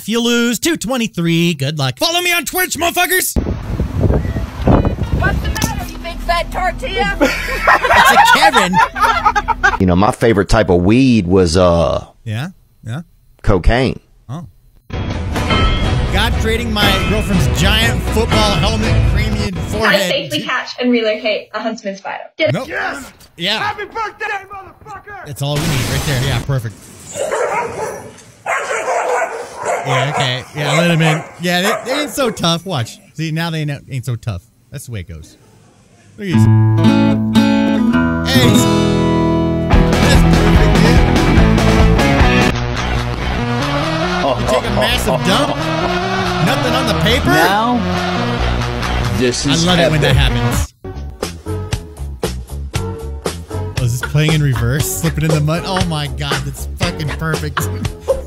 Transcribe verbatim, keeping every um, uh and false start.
If you lose, two twenty-three. Good luck. Follow me on Twitch, motherfuckers. What's the matter, you big fat tortilla? It's a Kevin. You know, my favorite type of weed was uh. Yeah, yeah. Cocaine. Oh. God creating my girlfriend's giant football helmet, creamy forehead. How to safely catch and relocate a huntsman spider. Get Nope. Yes! Yeah. Happy birthday, motherfucker! That's all we need right there. Yeah, perfect. Yeah, okay. Yeah, let him in. Yeah, they, they ain't so tough. Watch. See, now they ain't, ain't so tough. That's the way it goes. Look at these. Hey. That's perfect, dude. You take a massive dump. Nothing on the paper. Now, this is I love epic. it when that happens. Oh, is this playing in reverse? Slipping in the mud? Oh my god, that's fucking perfect.